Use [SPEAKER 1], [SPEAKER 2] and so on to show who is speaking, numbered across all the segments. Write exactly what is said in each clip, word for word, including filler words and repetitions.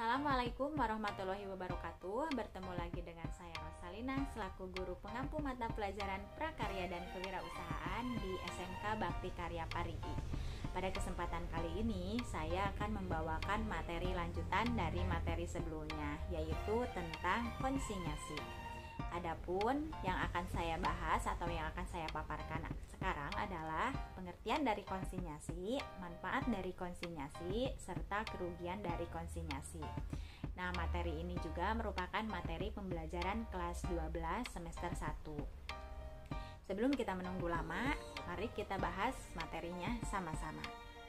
[SPEAKER 1] Assalamualaikum warahmatullahi wabarakatuh. Bertemu lagi dengan saya Rosalina selaku guru pengampu mata pelajaran prakarya dan kewirausahaan di S M K Bakti Karya Parigi. Pada kesempatan kali ini saya akan membawakan materi lanjutan dari materi sebelumnya, yaitu tentang konsinyasi. Adapun yang akan saya bahas atau yang akan saya paparkan sekarang adalah pengertian dari konsinyasi, manfaat dari konsinyasi, serta kerugian dari konsinyasi. Nah, materi ini juga merupakan materi pembelajaran kelas dua belas semester satu. Sebelum kita menunggu lama, mari kita bahas materinya sama-sama.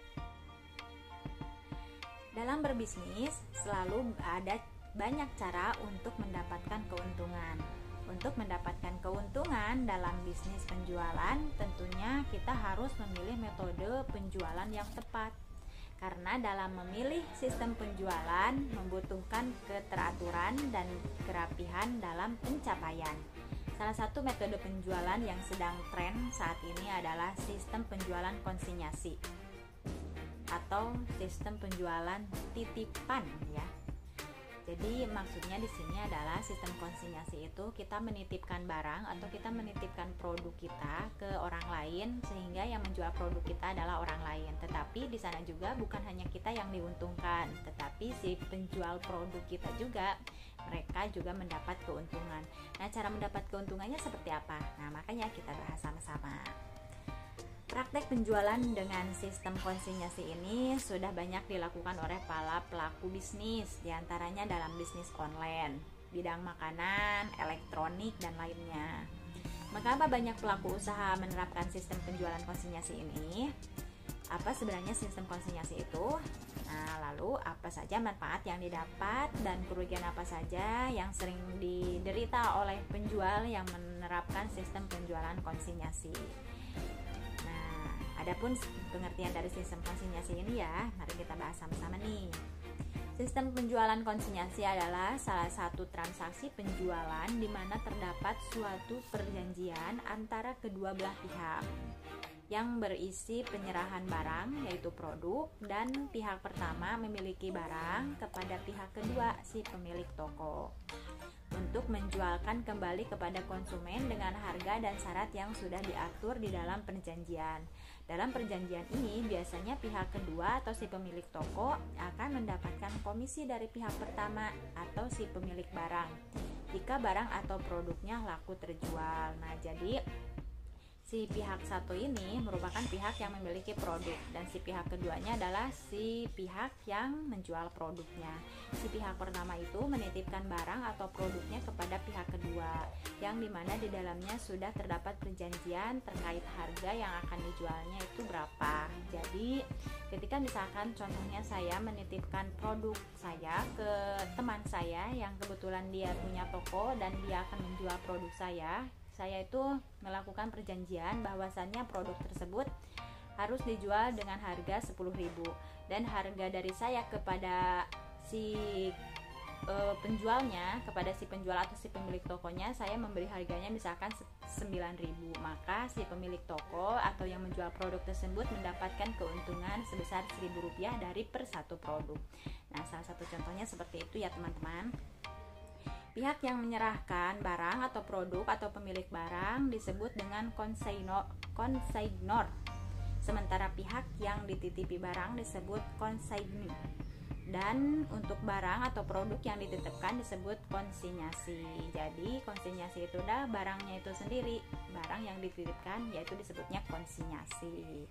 [SPEAKER 1] Dalam berbisnis, selalu ada banyak cara untuk mendapatkan keuntungan. Untuk mendapatkan keuntungan dalam bisnis penjualan, tentunya kita harus memilih metode penjualan yang tepat. Karena dalam memilih sistem penjualan membutuhkan keteraturan dan kerapihan dalam pencapaian. Salah satu metode penjualan yang sedang tren saat ini adalah sistem penjualan konsinyasi atau sistem penjualan titipan ya. Jadi maksudnya di sini adalah sistem konsinyasi itu kita menitipkan barang atau kita menitipkan produk kita ke orang lain sehingga yang menjual produk kita adalah orang lain. Tetapi di sana juga bukan hanya kita yang diuntungkan, tetapi si penjual produk kita juga mereka juga mendapat keuntungan. Nah, cara mendapat keuntungannya seperti apa? Nah, makanya kita bahas sama-sama. Praktek penjualan dengan sistem konsinyasi ini sudah banyak dilakukan oleh para pelaku bisnis, diantaranya dalam bisnis online, bidang makanan, elektronik, dan lainnya. Mengapa banyak pelaku usaha menerapkan sistem penjualan konsinyasi ini? Apa sebenarnya sistem konsinyasi itu? Nah, lalu apa saja manfaat yang didapat dan kerugian apa saja yang sering diderita oleh penjual yang menerapkan sistem penjualan konsinyasi? Adapun pengertian dari sistem konsinyasi ini ya, mari kita bahas sama-sama nih. Sistem penjualan konsinyasi adalah salah satu transaksi penjualan di mana terdapat suatu perjanjian antara kedua belah pihak yang berisi penyerahan barang yaitu produk, dan pihak pertama memiliki barang kepada pihak kedua si pemilik toko untuk menjualkan kembali kepada konsumen dengan harga dan syarat yang sudah diatur di dalam perjanjian. Dalam perjanjian ini biasanya pihak kedua atau si pemilik toko akan mendapatkan komisi dari pihak pertama atau si pemilik barang jika barang atau produknya laku terjual. Nah, jadi si pihak satu ini merupakan pihak yang memiliki produk dan si pihak keduanya adalah si pihak yang menjual produknya. Si pihak pertama itu menitipkan barang atau produknya kepada pihak kedua yang dimana di dalamnya sudah terdapat perjanjian terkait harga yang akan dijualnya itu berapa. Jadi ketika misalkan contohnya saya menitipkan produk saya ke teman saya yang kebetulan dia punya toko dan dia akan menjual produk saya, saya itu melakukan perjanjian bahwasannya produk tersebut harus dijual dengan harga sepuluh ribu dan harga dari saya kepada si e, penjualnya, kepada si penjual atau si pemilik tokonya, saya memberi harganya misalkan sembilan ribu, maka si pemilik toko atau yang menjual produk tersebut mendapatkan keuntungan sebesar seribu rupiah dari per satu produk. Nah, salah satu contohnya seperti itu ya teman-teman. Pihak yang menyerahkan barang atau produk atau pemilik barang disebut dengan konsignor, konsignor. Sementara pihak yang dititipi barang disebut konsignee. Dan untuk barang atau produk yang dititipkan disebut konsinyasi. Jadi konsinyasi itu adalah barangnya itu sendiri, barang yang dititipkan yaitu disebutnya konsinyasi.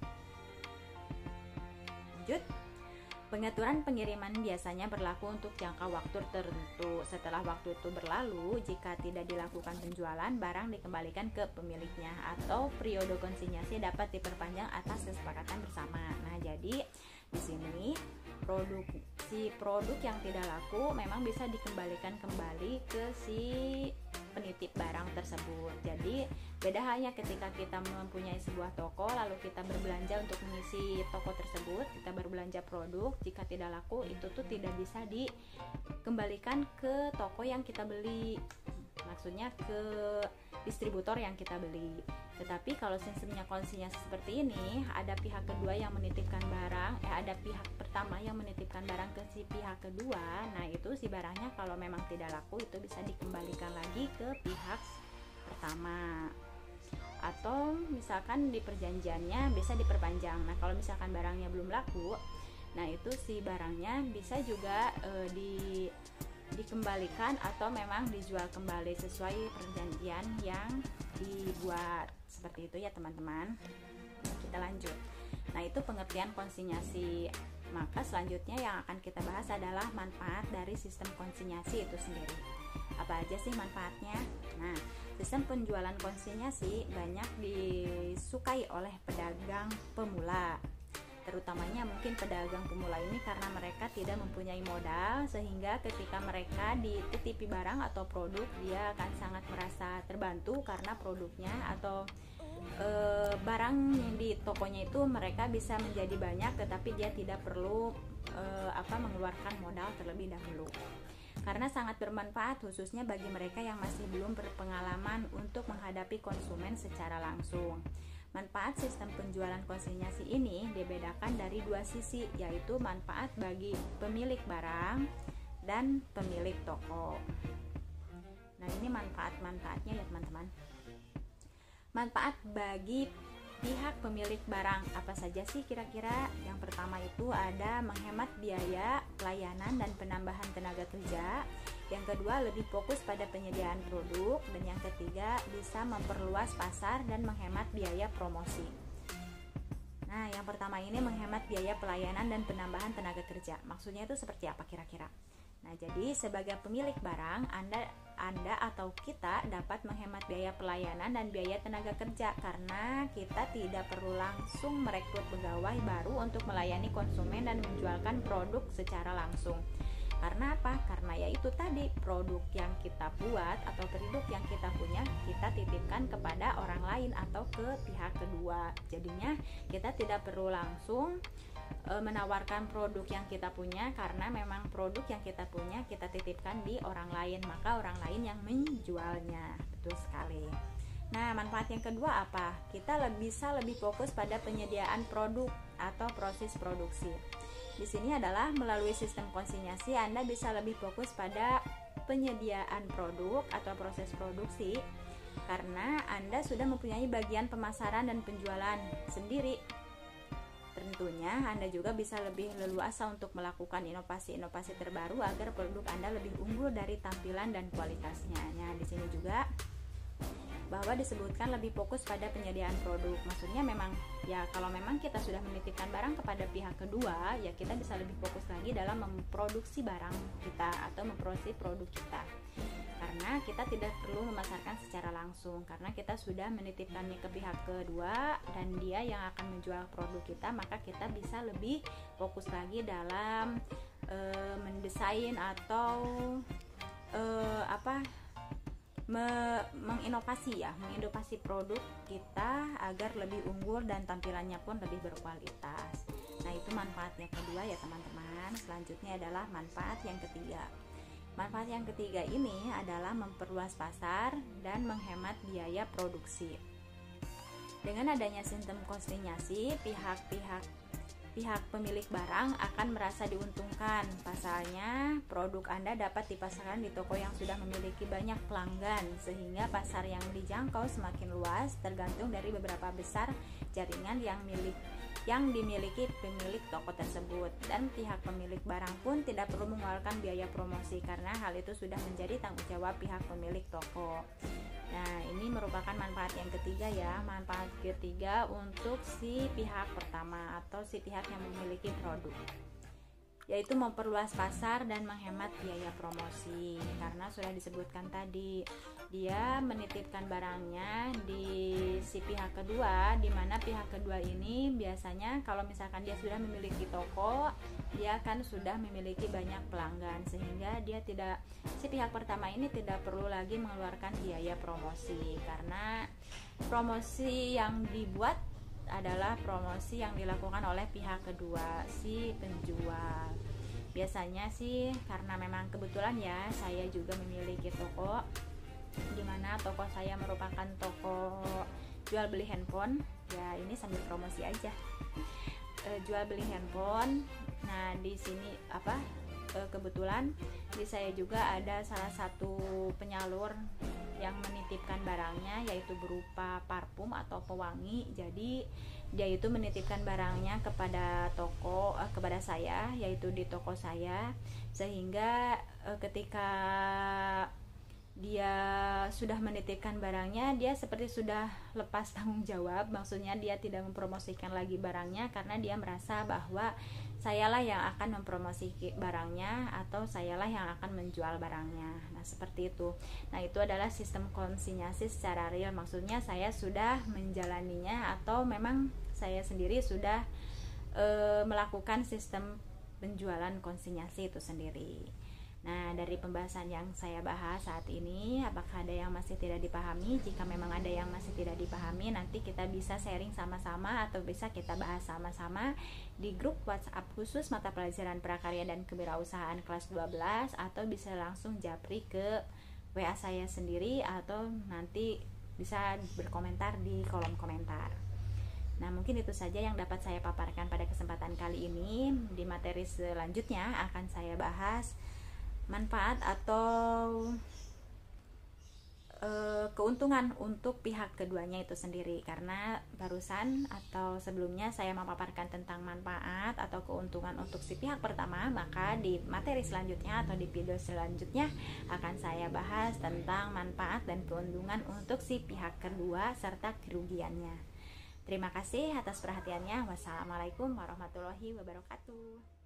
[SPEAKER 1] Lanjut. Pengaturan pengiriman biasanya berlaku untuk jangka waktu tertentu. Setelah waktu itu berlalu, jika tidak dilakukan penjualan, barang dikembalikan ke pemiliknya atau periode konsinyasi dapat diperpanjang atas kesepakatan bersama. Nah, jadi di sini produk si produk yang tidak laku memang bisa dikembalikan kembali ke si penitip barang tersebut. Jadi beda halnya ketika kita mempunyai sebuah toko lalu kita berbelanja untuk mengisi toko tersebut, kita berbelanja produk, jika tidak laku itu tuh tidak bisa dikembalikan ke toko yang kita beli. maksudnya ke distributor yang kita beli. Tetapi kalau sistemnya konsinyasi seperti ini, ada pihak kedua yang menitipkan barang, eh ada pihak pertama yang menitipkan barang ke si pihak kedua. Nah, itu si barangnya kalau memang tidak laku itu bisa dikembalikan lagi ke pihak pertama. Atau misalkan di perjanjiannya bisa diperpanjang. Nah, kalau misalkan barangnya belum laku, nah itu si barangnya bisa juga e, di dikembalikan atau memang dijual kembali sesuai perjanjian yang dibuat. Seperti itu ya teman-teman. Kita lanjut. Nah, itu pengertian konsinyasi. Maka selanjutnya yang akan kita bahas adalah manfaat dari sistem konsinyasi itu sendiri. Apa aja sih manfaatnya? Nah, sistem penjualan konsinyasi banyak disukai oleh pedagang pemula. Terutamanya mungkin pedagang pemula ini karena mereka tidak mempunyai modal, sehingga ketika mereka dititipi barang atau produk, dia akan sangat merasa terbantu karena produknya atau e, barang yang di tokonya itu mereka bisa menjadi banyak, tetapi dia tidak perlu e, apa mengeluarkan modal terlebih dahulu. Karena sangat bermanfaat khususnya bagi mereka yang masih belum berpengalaman untuk menghadapi konsumen secara langsung. Manfaat sistem penjualan konsinyasi ini dibedakan dari dua sisi, yaitu manfaat bagi pemilik barang dan pemilik toko. Nah, ini manfaat-manfaatnya ya teman-teman. Manfaat bagi pihak pemilik barang apa saja sih kira-kira? Yang pertama itu ada menghemat biaya pelayanan dan penambahan tenaga kerja. Yang kedua, lebih fokus pada penyediaan produk. Dan yang ketiga, bisa memperluas pasar dan menghemat biaya promosi. Nah, yang pertama ini menghemat biaya pelayanan dan penambahan tenaga kerja. Maksudnya itu seperti apa kira-kira? Nah, jadi sebagai pemilik barang, Anda Anda atau kita dapat menghemat biaya pelayanan dan biaya tenaga kerja karena kita tidak perlu langsung merekrut pegawai baru untuk melayani konsumen dan menjualkan produk secara langsung. Karena apa? Karena yaitu tadi produk yang kita buat atau produk yang kita punya kita titipkan kepada orang lain atau ke pihak kedua. Jadinya kita tidak perlu langsung e, menawarkan produk yang kita punya karena memang produk yang kita punya kita titipkan di orang lain, maka orang lain yang menjualnya. Betul sekali. Nah, manfaat yang kedua apa? Kita lebih bisa lebih fokus pada penyediaan produk atau proses produksi. Di sini adalah melalui sistem konsinyasi Anda bisa lebih fokus pada penyediaan produk atau proses produksi karena Anda sudah mempunyai bagian pemasaran dan penjualan sendiri. Tentunya Anda juga bisa lebih leluasa untuk melakukan inovasi-inovasi terbaru agar produk Anda lebih unggul dari tampilan dan kualitasnya. Nah, di sini juga bahwa disebutkan lebih fokus pada penyediaan produk. Maksudnya memang ya kalau memang kita sudah menitipkan barang kepada pihak kedua, ya kita bisa lebih fokus lagi dalam memproduksi barang kita atau memproduksi produk kita. Karena kita tidak perlu memasarkan secara langsung karena kita sudah menitipkannya ke pihak kedua dan dia yang akan menjual produk kita, maka kita bisa lebih fokus lagi dalam e, mendesain atau e, apa Me- menginovasi ya, menginovasi produk kita agar lebih unggul dan tampilannya pun lebih berkualitas. Nah, itu manfaatnya kedua ya teman-teman. Selanjutnya adalah manfaat yang ketiga. Manfaat yang ketiga ini adalah memperluas pasar dan menghemat biaya produksi. Dengan adanya sistem konsinyasi, pihak-pihak pihak pemilik barang akan merasa diuntungkan. Pasalnya, produk Anda dapat dipasarkan di toko yang sudah memiliki banyak pelanggan, sehingga pasar yang dijangkau semakin luas tergantung dari beberapa besar jaringan yang milik yang dimiliki pemilik toko tersebut. Dan pihak pemilik barang pun tidak perlu mengeluarkan biaya promosi karena hal itu sudah menjadi tanggung jawab pihak pemilik toko. Nah, ini merupakan manfaat yang ketiga ya, manfaat ketiga untuk si pihak pertama atau si pihak yang memiliki produk, yaitu memperluas pasar dan menghemat biaya promosi. Karena sudah disebutkan tadi, dia menitipkan barangnya di si pihak kedua, di mana pihak kedua ini biasanya kalau misalkan dia sudah memiliki toko, dia kan sudah memiliki banyak pelanggan, sehingga dia tidak si pihak pertama ini tidak perlu lagi mengeluarkan biaya promosi karena promosi yang dibuat adalah promosi yang dilakukan oleh pihak kedua, si penjual. Biasanya sih karena memang kebetulan ya saya juga memiliki toko dimana toko saya merupakan toko jual beli handphone. Ya ini sambil promosi aja, e, jual beli handphone. Nah di sini apa e, kebetulan di saya juga ada salah satu penyalur yang menitipkan barangnya, yaitu berupa parfum atau pewangi. Jadi dia itu menitipkan barangnya kepada toko eh, kepada saya, yaitu di toko saya, sehingga eh, ketika dia sudah menitipkan barangnya, dia seperti sudah lepas tanggung jawab. Maksudnya dia tidak mempromosikan lagi barangnya karena dia merasa bahwa sayalah yang akan mempromosikan barangnya atau sayalah yang akan menjual barangnya. Nah seperti itu. Nah itu adalah sistem konsinyasi secara real. Maksudnya saya sudah menjalaninya atau memang saya sendiri sudah e, melakukan sistem penjualan konsinyasi itu sendiri. Nah dari pembahasan yang saya bahas saat ini, apakah ada yang masih tidak dipahami? Jika memang ada yang masih tidak dipahami, nanti kita bisa sharing sama-sama atau bisa kita bahas sama-sama di grup WhatsApp khusus mata pelajaran prakarya dan kewirausahaan kelas dua belas, atau bisa langsung japri ke W A saya sendiri, atau nanti bisa berkomentar di kolom komentar. Nah mungkin itu saja yang dapat saya paparkan pada kesempatan kali ini. Di materi selanjutnya akan saya bahas manfaat atau e, keuntungan untuk pihak keduanya itu sendiri, karena barusan atau sebelumnya saya memaparkan tentang manfaat atau keuntungan untuk si pihak pertama, maka di materi selanjutnya atau di video selanjutnya akan saya bahas tentang manfaat dan keuntungan untuk si pihak kedua serta kerugiannya. Terima kasih atas perhatiannya. Wassalamualaikum warahmatullahi wabarakatuh.